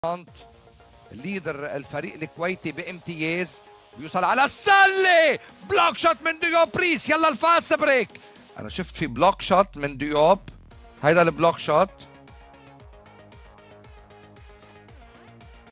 الليدر الفريق الكويتي بامتياز بيوصل على السله، بلوك شوت من ديوب بريس. يلا الفاست بريك. انا شفت في بلوك شوت من ديوب، هيدا البلوك شوت